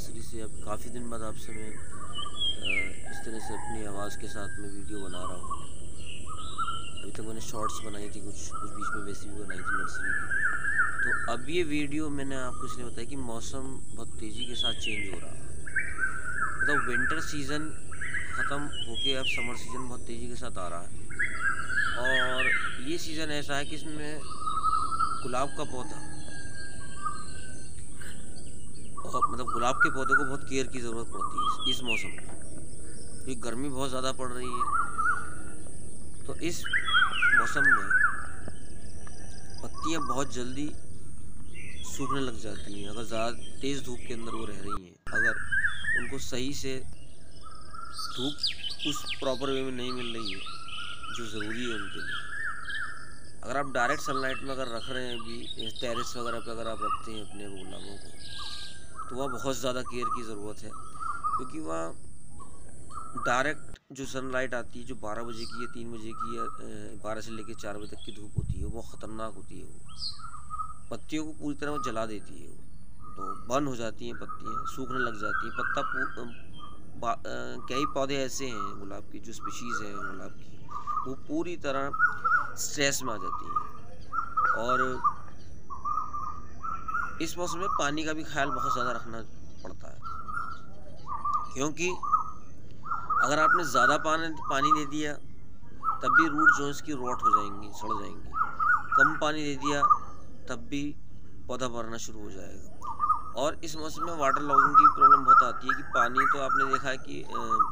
Nursery से अब काफ़ी दिन बाद आपसे मैं इस तरह से अपनी आवाज़ के साथ मैं वीडियो बना रहा हूँ। अभी तक मैंने शॉर्ट्स बनाई थी, कुछ कुछ बीच में वैसी भी बनाई थी नर्सरी की। तो अब ये वीडियो मैंने आपको इसलिए बताया कि मौसम बहुत तेज़ी के साथ चेंज हो रहा है। मतलब विंटर सीज़न ख़त्म होके अब समर सीज़न बहुत तेज़ी के साथ आ रहा है। और ये सीज़न ऐसा है कि इसमें गुलाब का पौधा और मतलब गुलाब के पौधे को बहुत केयर की ज़रूरत पड़ती है इस मौसम में, क्योंकि गर्मी बहुत ज़्यादा पड़ रही है। तो इस मौसम में पत्तियां बहुत जल्दी सूखने लग जाती हैं, अगर ज़्यादा तेज़ धूप के अंदर वो रह रही हैं। अगर उनको सही से धूप उस प्रॉपर वे में नहीं मिल रही है जो ज़रूरी है उनके लिए। अगर आप डायरेक्ट सनलाइट में अगर रख रहे हैं, अभी टेरेस वगैरह पे अगर आप रखते हैं अपने गुलाबों को, तो वहाँ बहुत ज़्यादा केयर की ज़रूरत है, क्योंकि वहाँ डायरेक्ट जो सनलाइट आती है, जो 12 बजे की या 3 बजे की या 12 से लेकर 4 बजे तक की धूप होती है, वो ख़तरनाक होती है। वो पत्तियों को पूरी तरह वो जला देती है। वो तो बर्न हो जाती हैं, पत्तियाँ सूखने लग जाती हैं। कई पौधे ऐसे हैं गुलाब की, जो स्पीशीज़ हैं गुलाब की, वो पूरी तरह स्ट्रेस में आ जाती हैं। और इस मौसम में पानी का भी ख्याल बहुत ज़्यादा रखना पड़ता है, क्योंकि अगर आपने ज़्यादा पानी दे दिया तब भी रूट जो है इसकी रॉट हो जाएंगी, सड़ जाएंगी। कम पानी दे दिया तब भी पौधा मरना शुरू हो जाएगा। और इस मौसम में वाटर लॉगिंग की प्रॉब्लम बहुत आती है कि पानी तो आपने देखा है कि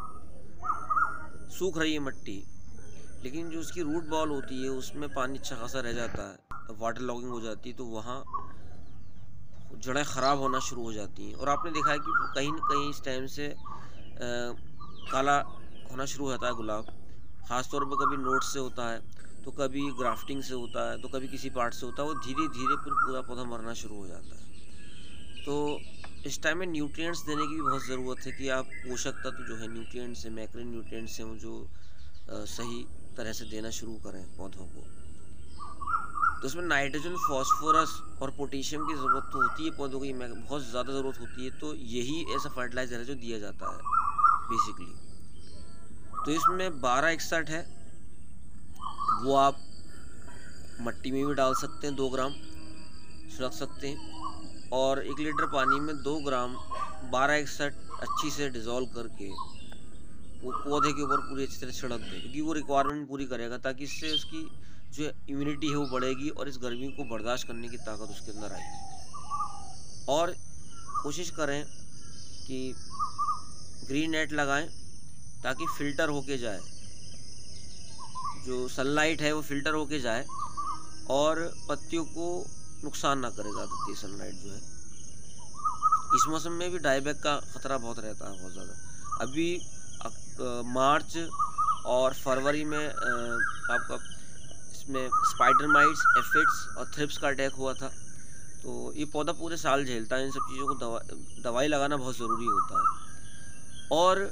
सूख रही है मिट्टी, लेकिन जो उसकी रूट बॉल होती है उसमें पानी अच्छा खासा रह जाता है। वाटर लॉगिंग हो जाती है तो वहाँ जड़ें ख़राब होना शुरू हो जाती हैं। और आपने देखा है कि कहीं न कहीं इस टाइम से काला होना शुरू हो जाता है गुलाब। ख़ास तौर पे कभी नोट से होता है, तो कभी ग्राफ्टिंग से होता है, तो कभी किसी पार्ट से होता है। वो धीरे-धीरे फिर पूरा पौधा मरना शुरू हो जाता है। तो इस टाइम में न्यूट्रिएंट्स देने की भी बहुत ज़रूरत है कि आप पोषक तत्व जो है, न्यूट्रिएंट्स हैं, मैक्रो न्यूट्रिएंट्स हैं, वो जो सही तरह से देना शुरू करें पौधों को। तो उसमें नाइट्रोजन, फास्फोरस और पोटेशियम की ज़रूरत तो होती है पौधों को, ये बहुत ज़्यादा ज़रूरत होती है। तो यही ऐसा फर्टिलाइज़र है जो दिया जाता है बेसिकली। तो इसमें 1261 है, वो आप मिट्टी में भी डाल सकते हैं, 2 ग्राम रख सकते हैं। और 1 लीटर पानी में 2 ग्राम 1261 अच्छी से डिज़ोल्व करके वो पौधे के ऊपर पूरी अच्छी तरह छिड़क दें, क्योंकि वो रिक्वायरमेंट पूरी करेगा, ताकि इससे उसकी जो इम्यूनिटी है वो बढ़ेगी और इस गर्मी को बर्दाश्त करने की ताकत उसके अंदर आएगी। और कोशिश करें कि ग्रीन नेट लगाएं, ताकि फ़िल्टर होके जाए, जो सनलाइट है वो फ़िल्टर होके जाए और पत्तियों को नुकसान ना करे ज़्यादा तेज़ सनलाइट जो है। इस मौसम में भी डाईबैक का ख़तरा बहुत रहता है, बहुत ज़्यादा। अभी मार्च और फरवरी में आपका इसमें स्पाइडर माइट्स, एफिड्स और थ्रिप्स का अटैक हुआ था। तो ये पौधा पूरे साल झेलता है। इन सब चीज़ों को दवाई लगाना बहुत ज़रूरी होता है। और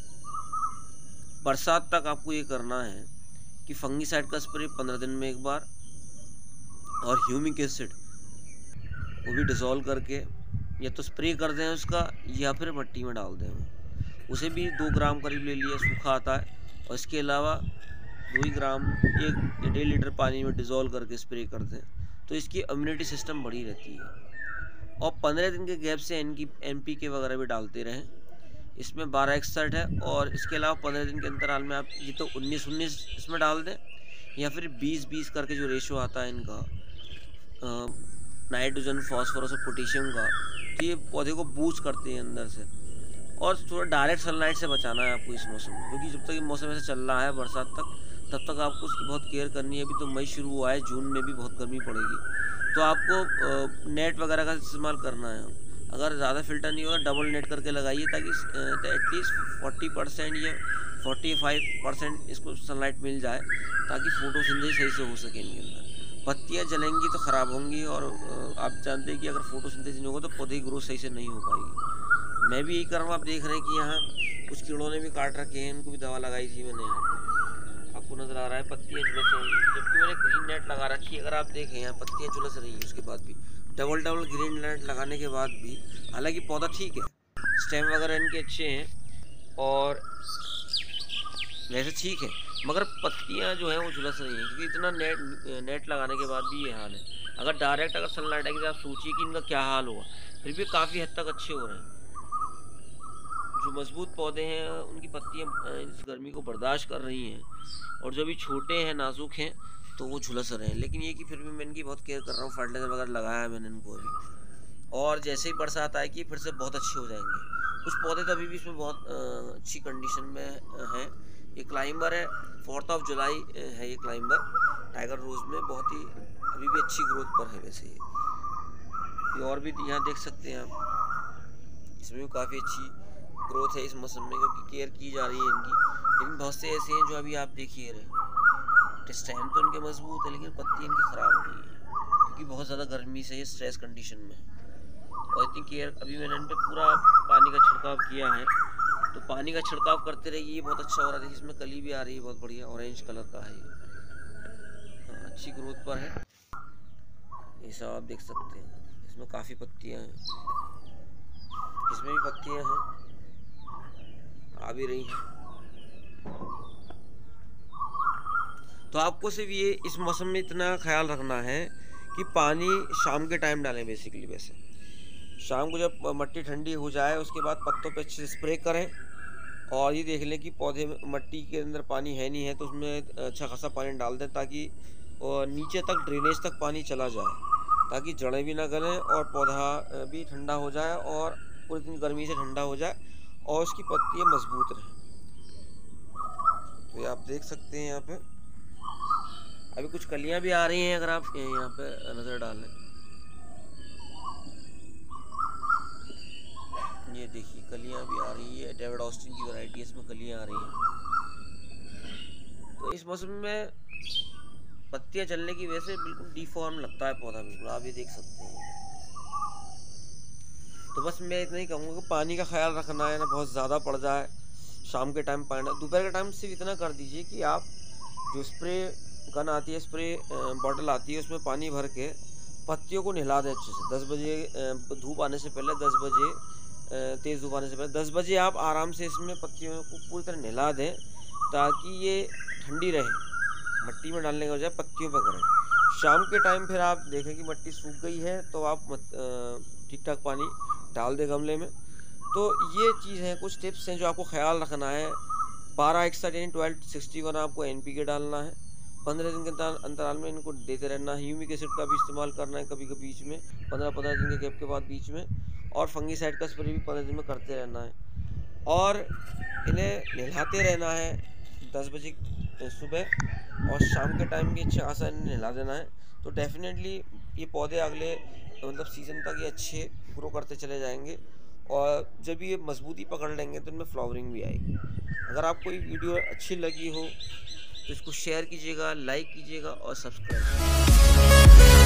बरसात तक आपको ये करना है कि फंगीसाइड का स्प्रे 15 दिन में 1 बार, और ह्यूमिक एसिड वो भी डिज़ोल्व करके या तो स्प्रे कर दें उसका, या फिर मिट्टी में डाल दें। उसे भी 2 ग्राम करीब ले लिया, सूखा आता है। और इसके अलावा 2 ही ग्राम 1 या 1.5 लीटर पानी में डिज़ोल्व करके स्प्रे कर दें, तो इसकी इम्यूनिटी सिस्टम बढ़ी रहती है। और 15 दिन के गैप से NPK वगैरह भी डालते रहें। इसमें 1261 है, और इसके अलावा 15 दिन के अंतराल में आप ये तो 19-19 इसमें डाल दें, या फिर 20-20 करके जो रेशो आता है इनका नाइट्रोजन, फास्फोरस और पोटेशियम का, तो ये पौधे को बूस्ट करते हैं अंदर से। और थोड़ा डायरेक्ट सनलाइट से बचाना है आपको इस मौसम में, क्योंकि जब तक ये मौसम ऐसे चल रहा है बरसात तक, तब तक आपको उसकी बहुत केयर करनी है। अभी तो मई शुरू हुआ है, जून में भी बहुत गर्मी पड़ेगी, तो आपको नेट वगैरह का इस्तेमाल करना है। अगर ज़्यादा फ़िल्टर नहीं होगा, डबल नेट करके लगाइए, ताकि एटलीस्ट 40% या 45% इसको सनलाइट मिल जाए, ताकि फोटोसिंथेसिस सही से हो सके इनके अंदर। पत्तियाँ जलेंगी तो ख़राब होंगी, और आप जानते हैं कि अगर फोटोसिंथेसिस नहीं होगा तो पौधे की ग्रोथ सही से नहीं हो पाएगी। मैं भी यही कर रहा हूँ। आप देख रहे हैं कि यहाँ कुछ कीड़ों ने भी काट रखे हैं, इनको भी दवा लगाई थी मैंने। यहाँ आपको नज़र आ रहा है पत्तियाँ झुलस रही हैं, जबकि मैंने ग्रीन नेट लगा रखी है। अगर आप देखें यहाँ पत्तियाँ झुलस रही हैं, उसके बाद भी डबल ग्रीन नेट लगाने के बाद भी, हालांकि पौधा ठीक है, स्टेम वगैरह इनके अच्छे हैं और वैसे ठीक है, मगर पत्तियां जो हैं वो झुलस रही हैं क्योंकि इतना नेट लगाने के बाद भी ये हाल है। अगर डायरेक्ट अगर सनलाइट आएगी तो आप सोचिए कि इनका क्या हाल होगा। फिर भी काफ़ी हद तक अच्छे हो रहे हैं। जो मजबूत पौधे हैं उनकी पत्तियां इस गर्मी को बर्दाश्त कर रही हैं, और जो भी छोटे हैं नाजुक हैं तो वो झुलस रहे हैं। लेकिन ये कि फिर भी मैं इनकी बहुत केयर कर रहा हूँ, फर्टिलाइज़र वगैरह लगाया है मैंने इनको अभी, और जैसे ही बरसात आएगी फिर से बहुत अच्छे हो जाएंगे। कुछ पौधे तो अभी भी इसमें बहुत अच्छी कंडीशन में हैं। ये क्लाइंबर है, 4 जुलाई है ये क्लाइंबर टाइगर रोज़ में, बहुत ही अभी भी अच्छी ग्रोथ पर है। वैसे ये और भी यहाँ देख सकते हैं आप, इसमें भी काफ़ी अच्छी ग्रोथ है इस मौसम में क्योंकि केयर की जा रही है इनकी। लेकिन बहुत से ऐसे हैं जो अभी आप देखिए रहे, स्टेम तो इनके मजबूत है लेकिन पत्ती इनकी ख़राब हो गई है क्योंकि बहुत ज़्यादा गर्मी से ये स्ट्रेस कंडीशन में है। और इतनी केयर अभी मैंने इन पर पूरा पानी का छिड़काव किया है, तो पानी का छिड़काव करते रहिए, ये बहुत अच्छा हो रहा है। इसमें कली भी आ रही है बहुत बढ़िया, ऑरेंज कलर का है ये। हाँ, अच्छी ग्रोथ पर है ये सब आप देख सकते हैं। इसमें काफ़ी पत्तियाँ हैं, इसमें भी पत्तियाँ हैं, आ भी रही हैं। तो आपको सिर्फ ये इस मौसम में इतना ख्याल रखना है कि पानी शाम के टाइम डालें बेसिकली। वैसे शाम को जब मिट्टी ठंडी हो जाए उसके बाद पत्तों पे अच्छे से स्प्रे करें, और ये देख लें कि पौधे में मिट्टी के अंदर पानी है नहीं है तो उसमें अच्छा खासा पानी डाल दें ताकि नीचे तक ड्रेनेज तक पानी चला जाए, ताकि जड़ें भी ना गलें और पौधा भी ठंडा हो जाए और पूरे दिन गर्मी से ठंडा हो जाए और उसकी पत्तियाँ मजबूत रहें। तो ये आप देख सकते हैं यहाँ पे अभी कुछ कलियाँ भी आ रही हैं, अगर आप यहाँ पे नज़र डालें। ये देखिए कलियाँ भी आ रही है, डेविड ऑस्टिन की वैरायटी है, इसमें कलियाँ आ रही हैं। तो इस मौसम में पत्तियाँ जलने की वजह से बिल्कुल डिफॉर्म लगता है पौधा, बिल्कुल आप ये देख सकते हैं। तो बस मैं इतना ही कहूँगा कि पानी का ख्याल रखना है ना, बहुत ज़्यादा पड़ जाए शाम के टाइम पानी, दोपहर के टाइम सिर्फ इतना कर दीजिए कि आप जो स्प्रे गन आती है, स्प्रे बॉटल आती है, उसमें पानी भर के पत्तियों को नहला दें अच्छे से। 10 बजे धूप आने से पहले, 10 बजे तेज़ धूप आने से पहले 10 बजे आप आराम से इसमें पत्तियों को पूरी तरह नहला दें ताकि ये ठंडी रहे। मिट्टी में डालने के बजाय पत्तियों पर करें। शाम के टाइम फिर आप देखें कि मिट्टी सूख गई है तो आप ठीक ठाक पानी डाल दें गमले में। तो ये चीज़ है, कुछ टिप्स हैं जो आपको ख्याल रखना है। 1261 यानी 1261 आपको NPK डालना है। 15 दिन के अंतराल में इनको देते रहना है। ह्यूमिक एसिड का भी इस्तेमाल करना है कभी कभी बीच में, 15-15 दिन के गैप के बाद बीच में, और फंगीसाइड का स्प्रे भी 15 दिन में करते रहना है। और इन्हें नहलाते रहना है 10 बजे सुबह, और शाम के टाइम भी अच्छा खासा इन्हें नहला देना है। तो डेफिनेटली ये पौधे अगले मतलब सीज़न तक ये अच्छे ग्रो करते चले जाएंगे, और जब ये मजबूती पकड़ लेंगे तो इनमें फ्लावरिंग भी आएगी। अगर आपको ये वीडियो अच्छी लगी हो तो इसको शेयर कीजिएगा, लाइक कीजिएगा और सब्सक्राइब कीजिएगा।